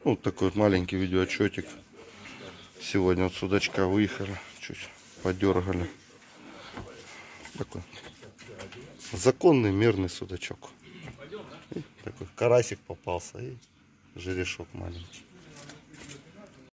Ну, такой вот маленький видеоотчетик. Сегодня от судачка выехали, чуть подергали. Такой законный мирный судачок. И такой карасик попался и жерешок маленький.